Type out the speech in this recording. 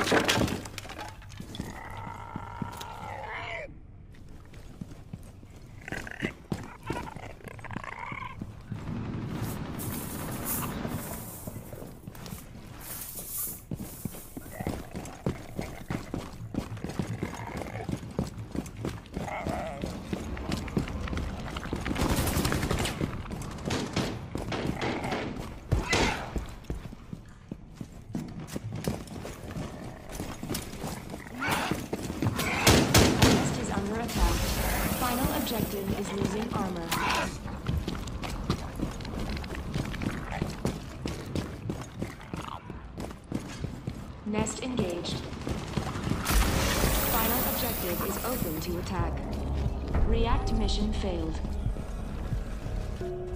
Objective is losing armor. Nest engaged. Final objective is open to attack. React mission failed.